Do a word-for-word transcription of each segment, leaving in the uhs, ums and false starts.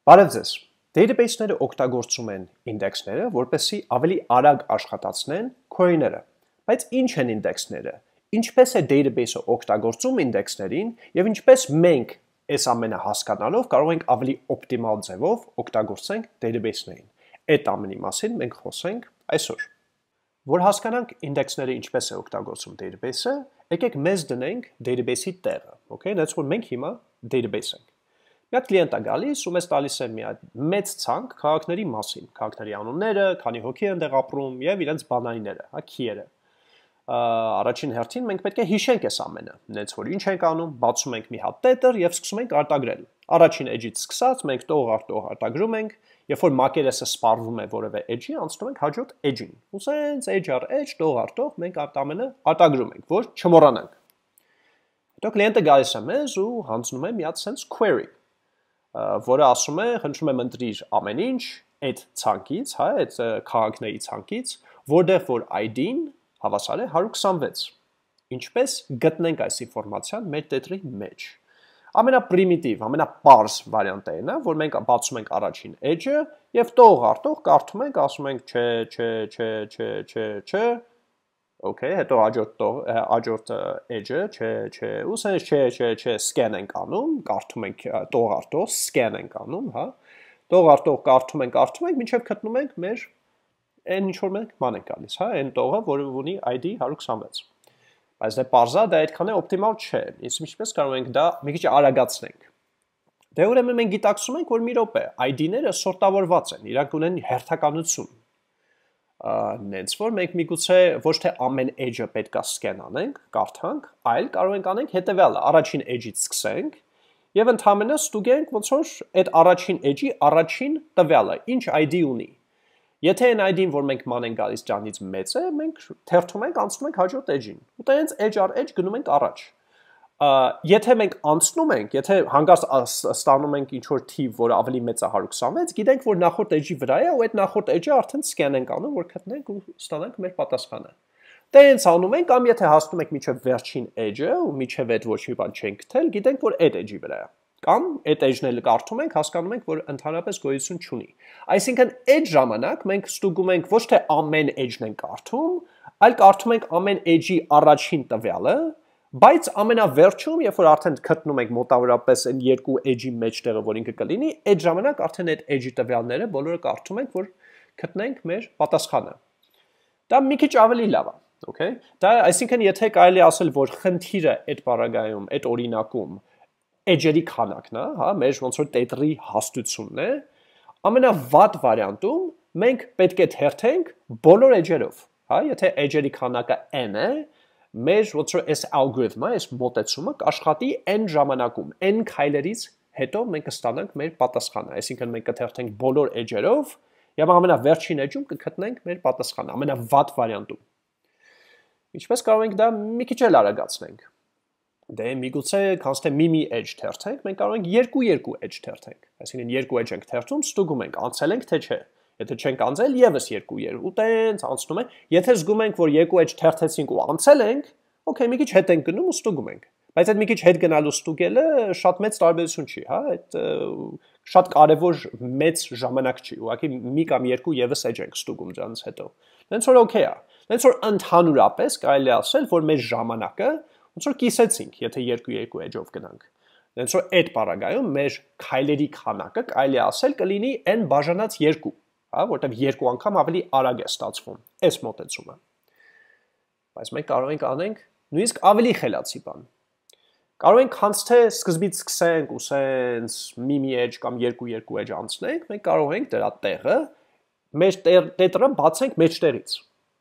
Բարև ձեզ։ Database-ները օգտագործում են ինդեքսները, որպեսզի ավելի արագ աշխատացնեն query-ները։ Բայց ինչ են ինդեքսները։ Ինչպես է database-ը օգտագործում ինդեքսներին եւ ինչպես մենք այս ամենը հասկանալով կարող ենք ավելի օպտիմալ ձևով օգտագործենք database-ներին։ Այդ ամենի մասին մենք խոսենք այսօր։ Որ հասկանանք ինդեքսները ինչպես է օգտագործում database-ը, եկեք մեզ դնենք database-ի տեղը, okay, that's որ մենք հիմա database ենք։ Մի հատ կլիենտ է գալիս ու մեզ տալիս է մի հատ մեծ ցանկ քաղաքների մասին, քաղաքների անունները, քանի հոգի են դեղ ապրում եւ իրենց բանայինները, հա, քիերը։ Առաջին հերթին մենք պետք է հիշենք այս ամենը, նենց որ ինչ ենք անում, բացում ենք մի հատ տետր եւ սկսում ենք արտագրել։ Առաջին edge-ից սկսած մենք տող առ տող արտագրում ենք, երբ որ մակերեսը սպառվում է որևէ edge-ի, անցնում ենք հաջորդ edge-ին։ Ու սենց edge առ edge, տող առ տող մենք այդ ամենը արտագրում ենք, որ չմոռանանք։ Հետո կլիենտը գալիս է մեզ ու հանձնում է մի հատ սենց query, որը ասում է, խնդրում եմ ընտրիր ամեն ինչ այդ ցանկից, հա, այդ քաղաքների ցանկից, որտեղ որ I D-ն հավասար է հարյուր քսանվեց։ Ինչպես գտնենք այս ինֆորմացիան մեր տետրի մեջ։ Ամենապրիմիտիվ, ամենապարզ վարիանտը այն է, որ մենք բացում ենք առաջին edge-ը եւ տող առ տող կարդում ենք, ասում ենք չէ, չէ, չէ, չէ, չէ, չէ, okay, հետո հաջորդ տող, հաջորդ edge-ը, չէ, չէ, ու սենց չէ, չէ, չէ, scan ենք անում, կարդում ենք տող առ տող, scan ենք անում, հա։ Տող առ տող կարդում ենք, կարդում ենք, մինչև գտնում ենք մեր այն ինչ որ մենք ման ենք գալիս, հա, այն տողը, որը ունի I D հարյուր քսանվեց։ Բայց դե parza դա այդքան է օպտիմալ չէ։ Իսկ ինչպես կարող ենք դա մի քիչ արագացնենք։ Դե ուրեմն մենք գիտակցում ենք, որ մի րոպե I D-ները սորտավորված են, իրանք ունեն հերթականություն։ Նենց որ մենք միգուցե ոչ թե ամեն edge-ը պետքա scan անենք, կարդանք, այլ կարող ենք անենք հետևյալը, առաջին edge-ից սկսենք եւ ընդհանրապես ստուգենք ոնց որ այդ առաջին edge-ի առաջին տվյալը ինչ I D ունի։ Եթե այն I D-ն, որ մենք ման ենք գալիս ճանից մեծ է, մենք թերթում ենք, անցնում ենք հաջորդ edge-ին։ Ու տենց edge առ edge գնում ենք առաջ։ Եթե մենք անցնում ենք, եթե հանգարց ստանում ենք ինչ-որ թիվ, որը ավելի մեծ է հարյուր քսանվեց, գիտենք, որ նախորդ edge-ի վրա է, ու այդ նախորդ edge-ը արդեն scan ենք անում, որ գտնենք ու ստանանք մեր պատասխանը։ Տենց անում ենք, կամ եթե հասնում ենք մինչև վերջին edge-ը, ու մինչև այդ ոչ մի բան չենք գտել, գիտենք, որ այդ edge-ի վրա է։ Կամ այդ edge-ն էլ կարդում ենք, հասկանում ենք, որ ընդհանրապես գոյություն չունի։ Այսինքն այդ ժամանակ մենք ստուգում ենք ոչ թե ամեն edge-ն ենք կարդում, այլ կարդում ենք ամեն edge-ի առաջին տվյալը, բայց ամենավերջում, երբ որ արդեն գտնում ենք մոտավորապես այն երկու edge-ի մեջտեղը, որ ինքը կլինի, այդ ժամանակ արդեն այդ edge-ի տվյալները բոլորը կարդում ենք, որ գտնենք մեր պատասխանը։ Դա մի քիչ ավելի լավ է, okay? Դա այսինքն եթե կարելի ասել, որ խնդիրը այդ բառագայում, այդ օրինակում edge-երի քանակն է, հա, մեր ոնց որ տետրի հաստությունն է, ամենավատ վարիանտում մենք պետք է թերթենք բոլոր edge-երով, հա, եթե edge-երի քանակը n է, մեր ոնց որ այս algorithm-ը, այս մոտեցումը կաշխատի n ժամանակում, n քայլերից հետո մենք կստանանք մեր պատասխանը, այսինքն մենք կթերթենք բոլոր edge-երով եւ ամենավերջին edge-ում կգտնենք մեր պատասխանը, ամենավատ վարիանտում։ Ինչպես կարող ենք դա մի քիչ էլ արագացնենք։ Դե միգուցե քանց թե մի-մի edge թերթենք, մենք կարող ենք երկու-երկու edge թերթենք։ Այսինքն երկու edge ենք թերթում, ստուգում ենք, անցել ենք թե չէ։ Եթե չենք անցել, եւս երկու-երկու, ու տենց անցնում է։ Եթե զգում ենք, որ երկու edge թերթեցինք ու անցել ենք, okay, մի քիչ հետ ենք գնում ու ստուգում ենք։ Բայց այդ մի քիչ հետ գնալու ստուգելը շատ մեծ տարբերություն չի, հա, այդ շատ կարևոր մեծ ժամանակ չի։ Ուղղակի մի կամ երկու եւս edge ենք ստուգում դրանից հետո։ Դենց որ okay է։ Դենց որ ընդհանուրապես կարելի ասել, որ մեր ժամանակը ոնց որ կիսեցինք, եթե երկու-երկու edge-ով գնանք։ Դենց որ այդ բառագայում մեր քայլերի քանակը կարելի ասել կլինի n բաժանած երկու, հա, որտեղ երկու անգամ ավելի արագ է ստացվում այս մոտեցումը։ Բայց մենք կարող ենք անենք նույնիսկ ավելի խելացի բան։ Կարող ենք հենց թե սկզբից սկսենք ու սենց մի-մի edge կամ երկու-երկու edge անցնենք, մենք կարող ենք դրա տեղը մեր տետրը բացենք մեջտեղից։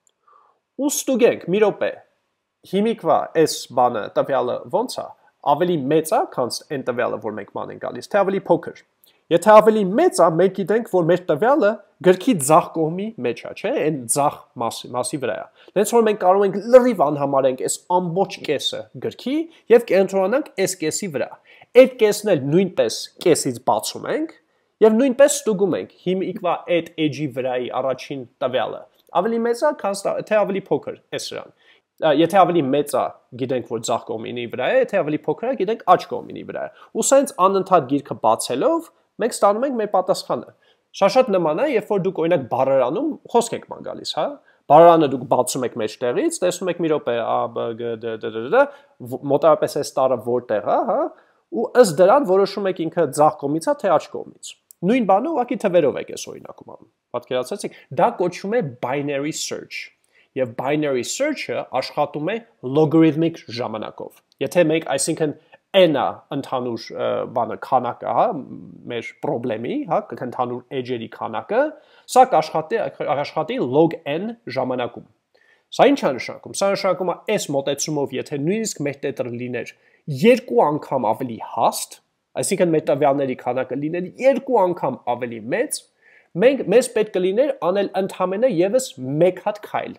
Ու ստուգենք մի րոպե։ Հիմիկվա այս բանը տվյալը ոնց է, ավելի մեծ է, քան այն տվյալը, որ մենք ման ենք գալիս, թե ավելի փոքր։ Եթե ավելի մեծ է, մենք գիտենք, որ մեր տվյալը գրքի ձախ կողմի մեջ է, չէ՞, այն ձախ մասի, մասի վրա է։ Դենց որ մենք կարող ենք լրիվ անհամարենք այս ամբողջ կեսը գրքի եւ կենտրոնանանք այս կեսի վրա։ Այդ կեսն էլ նույնպես կեսից բացում ենք եւ նույնպես ստուգում ենք հիմիկվա այդ edge-ի վրայի առաջին տվյալը։ Ավելի մեծ է, քան թե ավելի փոքր է սրան։ Եթե ավելի մեծ է, գիտենք, որ ձախ կողմինի վրա է, եթե ավելի փոքր է, գիտենք աջ կողմինի վրա է։ Ու սենց անընդհատ գիրքը բացելով մենք ստանում ենք մեր պատասխանը։ Շատ-շատ նման է, երբ որ դուք օրինակ բառարանում խոսք եք ման գալիս, հա։ Բառարանը դուք բացում եք մեջտեղից, տեսնում եք մի րոպե a b g d d d մոտավորապես այս տարը որտեղ է, հա, ու ըստ դրան որոշում եք ինքը ձախ կողմից է թե աջ կողմից։ Նույն բանը ուղղակի թվերով եք այս օրինակում անում։ Պատկերացրեցիք, դա կոչվում է binary search։ Եվ binary search-ը աշխատում է logarithmic ժամանակով։ Եթե մենք, այսինքն n-ը ընդհանուր բանը քանակը, հա, մեր խնդրի, հա, ընդհանուր edge-երի քանակը, սա կաշխատի աշխատի log n ժամանակում։ Սա ինչ է նշանակում։ Սա նշանակում է այս մոտեցումով, եթե նույնիսկ մեր տետրը լիներ երկու անգամ ավելի հաստ, այսինքն մեր տվյալների քանակը լիներ երկու անգամ ավելի մեծ, մենք մեզ պետք կլիներ անել ընդհանրապես եւս մեկ հատ քայլ։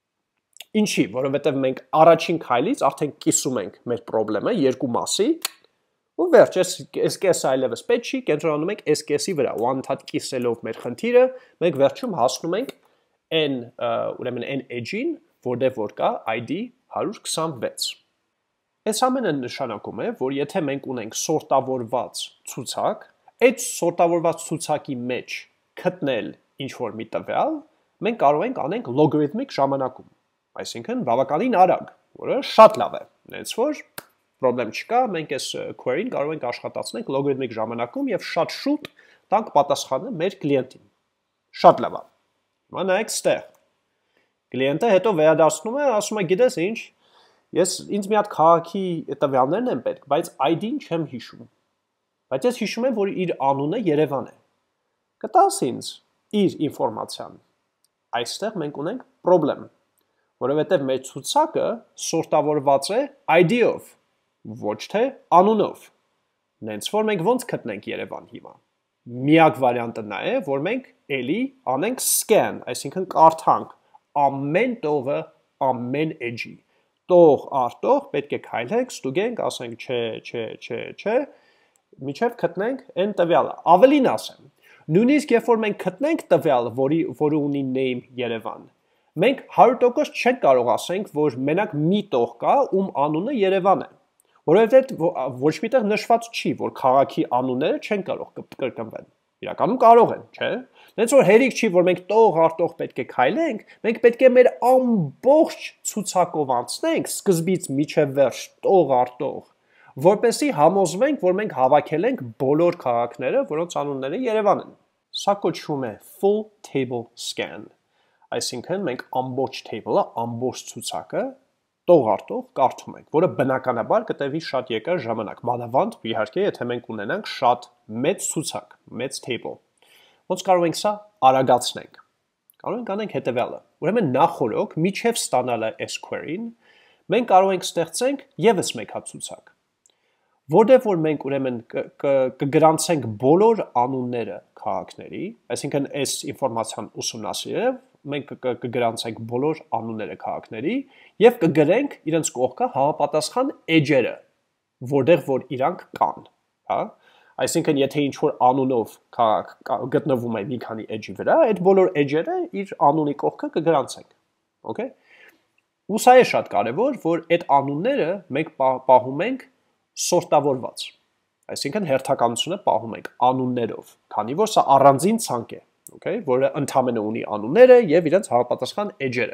Ինչի, որովհետև մենք առաջին քայլից արդեն կիսում ենք մեր խնդրը երկու մասի, ու վերջ, այս կեսը այլևս պետք չի, կենտրոնանում ենք այս կեսի վրա, ու անընդհատ կիսելով մեր խնդիրը, մենք վերջում հասնում ենք n, ուրեմն n edge-ին, որտեղ որ կա I D one twenty-six։ Այս ամենը նշանակում է, որ եթե մենք ունենք սորտավորված ցուցակ, այդ սորտավորված ցուցակի մեջ գտնել ինչ-որ մի տվյալ, մենք կարող ենք անենք logarithmic ժամանակում։ Այսինքն բավականին արագ, որը շատ լավ է, նենց որ պրոբլեմ չկա, մենք այս query-ին կարող ենք աշխատացնել logarithmic ժամանակում եւ շատ շուտ տանք պատասխանը մեր կլիենտին։ Շատ լավ է։ Հիմա նայեք ստեղ։ Կլիենտը հետո վերադառնում է, ասում է, գիտես ինչ, ես ինձ մի հատ քաղաքի տվյալներն են պետք, բայց I D-ն չեմ հիշում։ Բայց ես հիշում եմ, որ իր անունը Երևան է։ Կտաս ինձ իր ինֆորմացիան։ Այստեղ մենք ունենք պրոբլեմ, որովհետև մեր ցուցակը սորտավորված է I D-ով, ոչ թե անունով։ Նենց որ մենք ոնց գտնենք Երևան հիմա։ Միակ վարիանտը նա է, որ մենք էլի անենք scan, այսինքն կարդանք ամեն տողը, ամեն edge-ի։ Տող առ տող պետք է քայլենք, ստուգենք, ասենք չէ, չէ, չէ, չէ, միջև գտնենք այն տվյալը։ Ավելին ասեմ, նույնիսկ երբ որ մենք գտնենք տվյալը, որի որը ունի name Երևան, մենք one hundred percent չենք կարող ասենք, որ մենակ մի տող կա, ում անունը Երևան է, որովհետև ոչ միտեղ նշված չի, որ քաղաքի անունները չեն կարող կրկնվեն։ Իրականում կարող են, չէ՞։ Նենց որ հերիք չի, որ մենք տող առ տող պետք է քայլենք, մենք պետք է մեր ամբողջ ցուցակով անցնենք, սկզբից մինչև վերջ, տող առ տող, որպեսզի համոզվենք, որ մենք հավաքել ենք բոլոր քաղաքները, որոնց անունները Երևան են։ Սա կոչվում է full table scan։ Այսինքն մենք ամբողջ table-ը, ամբողջ ցուցակը տող առ տող կարդում ենք, որը բնականաբար կտևի շատ երկար ժամանակ, մանավանդ իհարկե, եթե մենք ունենանք շատ մեծ ցուցակ, մեծ table։ Ոնց կարող ենք սա արագացնենք։ Կարող ենք անենք հետևյալը։ Ուրեմն նախորոք, միջև ստանալը այս query-ին, մենք կարող ենք ստեղծենք եւս մեկ հատ ցուցակ, որտեղ որ մենք ուրեմն կգրանցենք բոլոր անունները քաղաքների, այսինքն այս ինֆորմացիան ուսումնասիրելով մենք կգրանցենք բոլոր անունները քաղաքների եւ կգրենք իրենց կողքը համապատասխան edge-երը, որտեղ որ իրանք կան, հա։ Այսինքն եթե ինչ-որ անունով քաղաք գտնվում է մի քանի edge-ի վրա, այդ բոլոր edge-երը իր անունի կողքը կգրանցենք, okay։ Ու սա է շատ կարևոր, որ այդ անունները մենք պահում ենք սորտավորված, այսինքն հերթականությունը պահում ենք անուններով, քանի որ սա առանձին ցանկ է, okay, որը ընդամենը ունի անունները եւ իրենց համապատասխան edge-երը։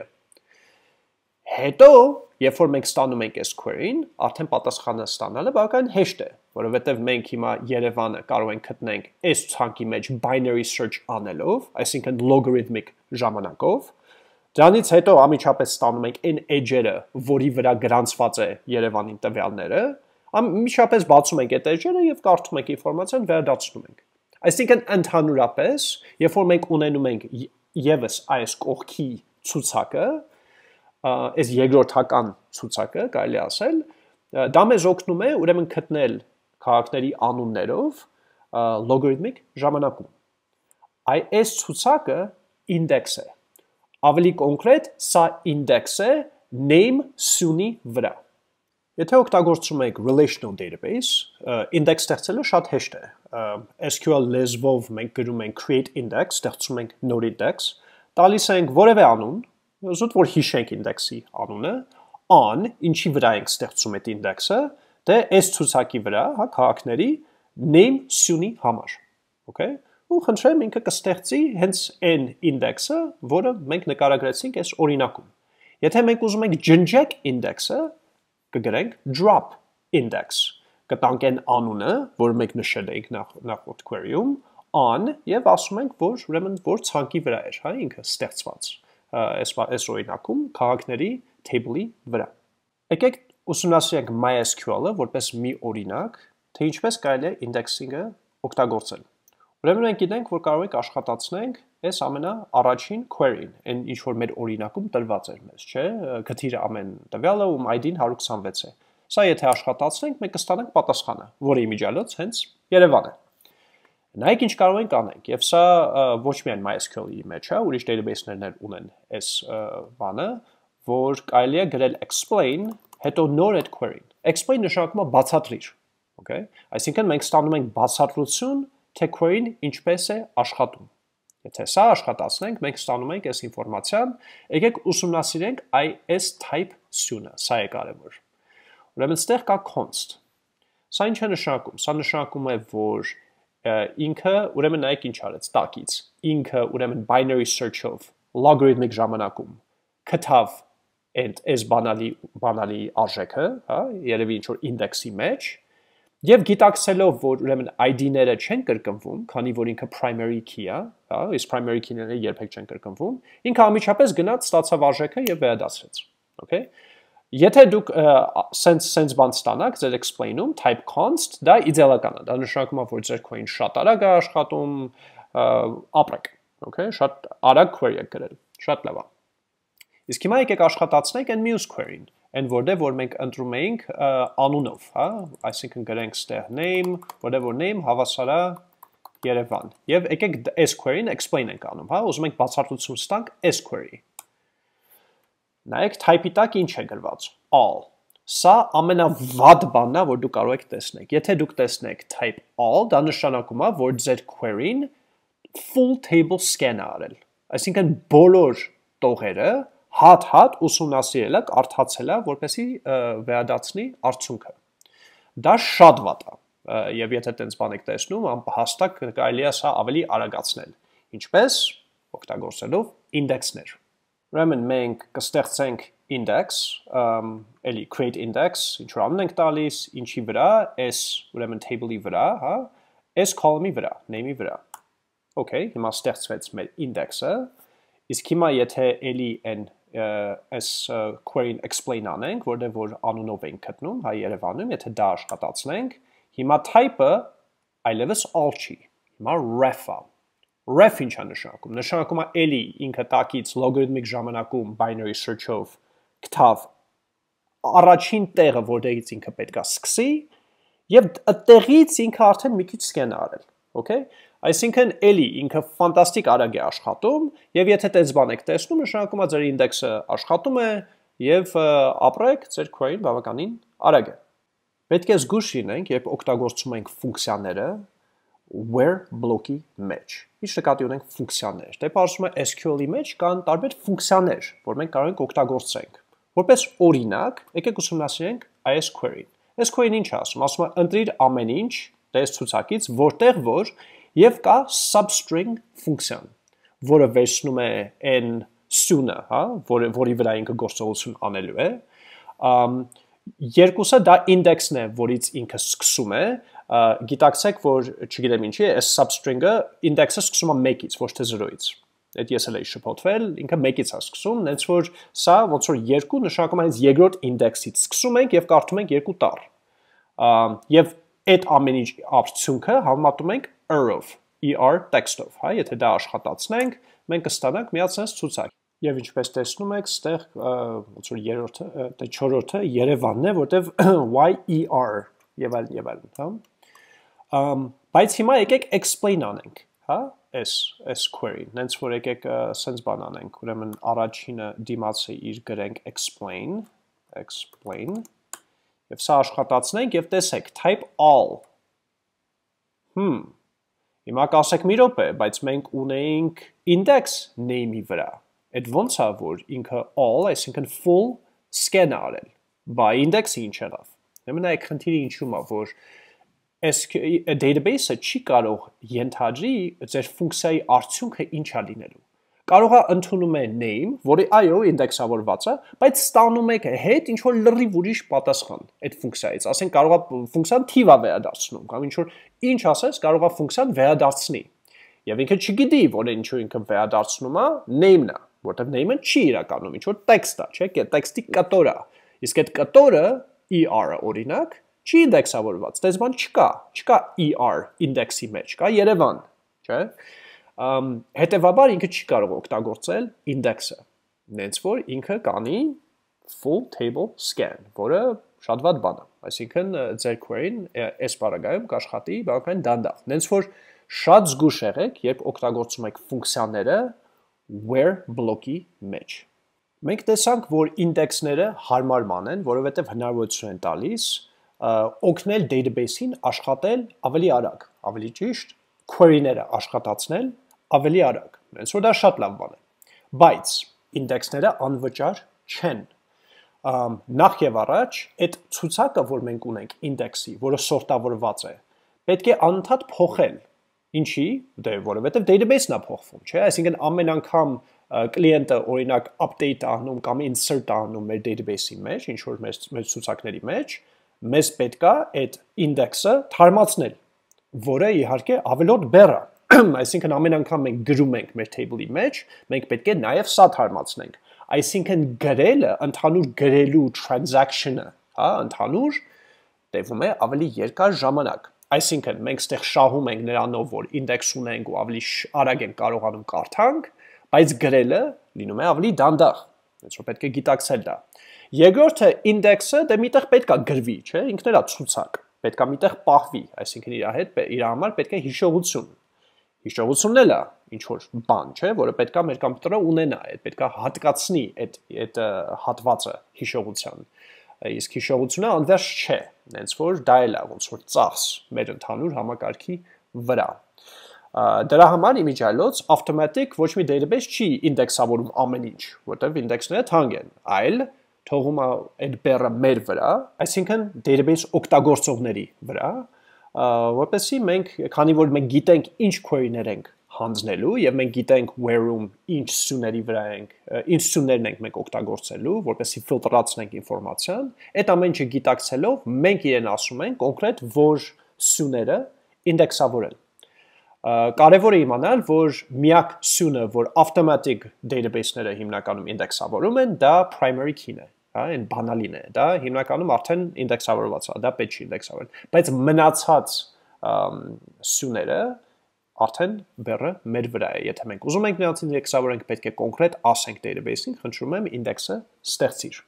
Հետո, երբ որ մենք ստանում ենք այս query-ին, արդեն պատասխանը ստանալը բավական հեշտ է, որովհետև մենք հիմա Երևանը կարող ենք գտնենք այս ցանկի մեջ binary search անելով, այսինքն logarithmic ժամանակով։ Դրանից հետո ամիջապես ստանում ենք այն edge-երը, որի վրա գրանցված է Երևանի տվյալները, ամիջապես բացում ենք այդ edge-երը եւ կարդում ենք ինֆորմացիան, վերադարձնում ենք։ Այսինքն ընդհանուրապես, երբ որ մենք ունենում ենք եւս այս կողքի ցուցակը, այս երկրորդական ցուցակը, կարելի ասել, դա մեզ օգնում է ուրեմն գտնել քաղաքների անուններով logarithmic ժամանակում։ Այս ցուցակը index է։ Ավելի կոնկրետ, սա index է name սյունի վրա։ Եթե օգտագործում եք relational database, index ստեղծելը շատ հեշտ է։ S Q L լեզվով մենք գրում ենք create index, ստեղծում ենք node index, տալիս ենք որևէ անուն, զուտ որ հիշենք index-ի անունը, on, ինչի վրա ենք ստեղծում այդ index-ը, դե այս ցուցակի վրա, հա, քաղաքների name սյունի համար։ Okay, ու խնդրեմ ինքը կստեղծի հենց այն ինդեքսը, որը մենք նկարագրեցինք այս օրինակում։ Եթե մենք ուզում ենք ջնջեք ինդեքսը, կգրենք drop index, կտանք այն անունը, որը մենք նշել էինք նախորդ query-ում, on եւ ասում ենք, որ ուրեմն որ ցանկի վրա էր, հա, ինքը ստեղծված այս այս օրինակում քաղաքների table-ի վրա։ Եկեք ուսումնասիրենք MySQL-ը որպես մի օրինակ, թե ինչպես կարելի է indexing-ը օգտագործել։ Ուրեմն մենք գիտենք, որ կարող ենք աշխատացնենք այս ամենաառաջին query-ն, այն ինչ որ մեր օրինակում տրված էր մեզ, չէ՞, գտիրը ամեն տվյալը ում I D-ն one twenty-six է։ Սա եթե աշխատացնենք, մենք կստանանք պատասխանը, որը իմիջիալոց հենց Երևան է։ Նայեք ինչ կարող ենք անենք, եւ սա ոչ միայն MySQL-ի մեջ է, ուրիշ database-ներն ունեն այս բանը, որ կարելի է գրել explain, հետո նոր այդ query-ն։ Explain նշանակում է բացատրիր, okay? Այսինքն մենք ստանում ենք բացատրություն, թե query-ն ինչպես է աշխատում։ Եթե սա աշխատացնենք, մենք ստանում ենք այս ինֆորմացիան, եկեք ուսումնասիրենք այս type սյունը, սա է կարևոր։ Ուրեմն ստեղ կա const։ Սա ինչ է նշանակում։ Սա նշանակում է, որ ինքը ուրեմն նայեք ինչ արեց տակից։ Ինքը ուրեմն binary search-ով logarithmic ժամանակում գտավ այդ այս բանալի բանալի արժեքը, հա, երևի ինչ որ index-ի մեջ, եւ գիտակցելով, որ ուրեմն I D-ները չեն կրկնվում, քանի որ ինքը primary key է, հա, իսկ primary key-ները երբեք չեն կրկնվում, ինքը անմիջապես գնաց ստացավ արժեքը եւ վերադասրեց։ Okay? Եթե դուք sense sense բան ստանաք ձեր explain-ում type const, դա իդեալական է, դա նշանակում է, որ ձեր query-ն շատ արագ է աշխատում, ապրեք, okay, շատ արագ query եք գրել, շատ լավ է։ Իսկ հիմա եկեք աշխատացնենք այն մյուս query-ն, այն որտեղ որ մենք ընտրում էինք անունով, հա, այսինքն գրենք ստեղ name, որտեղ որ name հավասար է Երևան։ Եվ եկեք այս query-ն explain ենք անում, հա, ուզում ենք բացատրություն ստանք այս query-ի։ Նայեք type-ի տակ ինչ է գրված, all։ Սա ամենավատ բանն է, որ դուք կարող եք տեսնեք։ Եթե դուք տեսնեք type all, դա նշանակում է, որ ձեր query-ն full table scan է արել։ Այսինքն բոլոր տողերը հատ-հատ ուսումնասիրել է, կարդացել է, որպեսզի վերադարձնի արդյունքը։ Դա շատ վատ է, եւ եթե տենց բան եք տեսնում, հաստատ կարելի է սա ավելի արագացնել։ Ինչպես օգտագործելով ինդեքսներ։ Ուրեմն մենք կստեղծենք index, էլի create index, ինչ որ անուն ենք տալիս, ինչի վրա, այս ուրեմն table-ի վրա, հա, այս column-ի վրա, name-ի վրա։ Okay, հիմա ստեղծվեց մեր index-ը, իսկ հիմա եթե էլի այն այս query-ն explain անենք, որտեղ որ անունով ենք գտնում, հա Երևանում, եթե դա աշխատացնենք, հիմա type-ը այլևս all չի, հիմա ref-ը։ Ref ինչ է նշանակում։ Նշանակում է էլի ինքը տակից logarithmic ժամանակում binary search-ով գտավ առաջին տեղը, որտեղից ինքը պետք է սկսի, եւ այդտեղից ինքը արդեն մի քիչ scan արել, okay? Այսինքն էլի ինքը ֆանտաստիկ արագ է աշխատում, եւ եթե տես բան եք տեսնում, նշանակում է ձեր ինդեքսը աշխատում է եւ ապրեք, ձեր query-ն բավականին արագ է։ Պետք է զգուշ լինենք, երբ օգտագործում ենք ֆունկցիաները where block-ի մեջ։ Ինչ նկատի ունենք ֆունկցիաներ։ Դե բարձում է S Q L-ի մեջ կան տարբեր ֆունկցիաներ, որ մենք կարող ենք օգտագործենք։ Որպես օրինակ, եկեք ուսումնասիրենք այս query-ն։ Այս query-ն ինչ է ասում։ Ասում է ընտրիր ամեն ինչ տես ցուցակից, որտեղ որ եւ կա substring ֆունկցիան, որը վերցնում է n սյունը, հա, որը որի վրա ինքը գործողություն անելու է։ Երկուսը դա ինդեքսն է, որից ինքը սկսում է, գիտակցեք, որ չգիտեմ ինչի է, այս substring-ը ինդեքսը սկսում է մեկից, ոչ թե զրոյից։ Այդ ես էլ էի շփոթվել, ինքը մեկից է սկսում, նենց որ սա ոնց որ երկու նշանակում է հենց երկրորդ ինդեքսից սկսում ենք եւ կարդում ենք երկու տառ։ Եվ այդ ամեն ինչ արդյունքը համեմատում ենք er-ով, er text-ով, հա, եթե դա աշխատացնենք, մենք կստանանք միացած ցուցակ։ Եվ ինչպես տեսնում եք, ստեղ ոնց որ երրորդը, դե չորրորդը Երևանն է, որտեվ yer եւ այլն եւ այլն, հա։ Բայց հիմա եկեք explain անենք, հա, այս այս query, նենց որ եկեք sense բան անենք, ուրեմն առաջինը դիմացը իր գրենք explain, explain, եւ սա աշխատացնենք եւ տեսեք type all։ Հմ։ Հիմա կասեք մի րոպե, բայց մենք ունեինք index name-ի վրա։ Այդ ոնց է, որ ինքը all, այսինքն full scan արել, բա index-ը ինչ եղավ։ Ուրեմն այդ խնդիրը ինչու՞մ է, որ database-ը չի կարող ենթադրի ձեր ֆունկցիայի արդյունքը ինչա լինելու։ Կարող է ընդունում է name, որը այո ինդեքսավորված է, բայց ստանում եք հետ ինչ որ լրիվ ուրիշ պատասխան այդ ֆունկցիայից։ Ասենք կարող է ֆունկցիան թիվ է վերադարձնում, կամ ինչ որ ինչ ասես, կարող է ֆունկցիան վերադարձնի։ Եվ ինքը չգիտի, որ ինչու ինքը վերադարձնում է name-ն է, որտեղ name-ը չի իրականում, ինչ որ text է, չէ՞, text-ի կտոր է։ Իսկ այդ կտորը er-ը օրինակ չի ինդեքսավորված, դες բան չկա, չկա er ինդեքսի մեջ, կա Երևան, չէ՞։ Um, հետևաբար ինքը չի կարող օգտագործել ինդեքսը, նենց որ ինքը կանի full table scan, որը շատ վատ բան է, այսինքն ձեր query-ն այս բaragայում կաշխատի բավական դանդաղ, նենց որ շատ զգուշ եղեք, երբ օգտագործում եք ֆունկցիաները where բլոկի մեջ։ Մենք տեսանք, որ ինդեքսները հարմար ման են, որովհետև հնարավորություն են տալիս օգնել database-ին աշխատել ավելի արագ, ավելի ճիշտ, query-ները աշխատացնել ավելի արագ, հենց որ դա շատ լավ բան է, բայց ինդեքսները անվճար չեն, նախ և առաջ, այդ ցուցակը, որ մենք ունենք ինդեքսի, որը սորտավորված է, պետք է անընդհատ փոխել, ինչի, դե որովհետև database-ն է փոխվում, չէ, այսինքն ամեն անգամ կլիենտը օրինակ update անում կամ insert անում մեր database-ի մեջ, ինչ որ մեր, մեր ցուցակների մեջ, մեզ պետք է այդ ինդեքսը թարմացնել, որը իհարկե ավելորդ բեռ է, այսինքն ամեն անգամ մենք գրում ենք մեր table-ի մեջ, մենք պետք է նաև սա թարմացնենք, այսինքն գրելը, ընդհանուր գրելու transaction-ը, հա, ընդհանուր տևում է ավելի երկար ժամանակ, այսինքն մենք ստեղ շահում ենք նրանով, որ ինդեքս ունենք ու ավելի արագ ենք կարողանում կարդանք, բայց գրելը լինում է ավելի դանդաղ, հենց որ պետք է գիտակցել դա։ Երկրորդը ինդեքսը դե միտեղ պետք է գրվի, չէ, ինքն էլ է ցուցակ, պետք է միտեղ պահվի, այսինքն իր հետ իր համար պետք է հիշողություն։ Հիշողությունն էլ է ինչ որ բան, չէ, որը պետք է մեր կոմպյուտերը ունենա, այդ պետք է հատկացնի այդ այդ հատվածը հիշողության։ Իսկ հիշողությունը անվերջ չէ, հենց որ դա էլ է ոնց որ ծախս մեր ընդհանուր համակարգի վրա։ Դրա համար իմիջիայլոց automatic ոչ մի database չի ինդեքսավորում ամեն ինչ, որտեղ ինդեքսները թանկ են, այլ թողում է այդ բեռը մեր վրա, այսինքն database օգտագործողների վրա, որպեսզի մենք, քանի որ մենք գիտենք ինչ query-ներ ենք հանձնելու եւ մենք գիտենք where-ում ինչ սյուների վրա ենք, ինչ սյուներն ենք մենք օգտագործելու, որպեսզի ֆիլտրացնենք ինֆորմացիան, այդ ամեն ինչը գիտակցելով մենք իրեն ասում ենք կոնկրետ որ սյուները ինդեքսավորել։ Կարևոր է իմանալ, որ միակ սյունը, որ automatic database-ները հիմնականում ինդեքսավորում են, դա primary key-ն է, հա, այն բանալին է, դա հիմնականում արդեն ինդեքսավորված է, դա պետք չի ինդեքսավորել, բայց մնացած սյուները արդեն բեռը մեր վրա է, եթե մենք ուզում ենք նրանց ինդեքսավորենք, պետք է կոնկրետ ասենք database-ին, խնդրում եմ ինդեքսը ստեղծիր։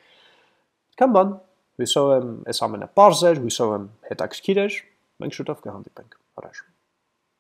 Կամ բան, հույսով եմ այս ամենը պարզ էր, հույսով եմ հետաքրքիր էր, մենք շուտով կհանդիպենք, առաջ։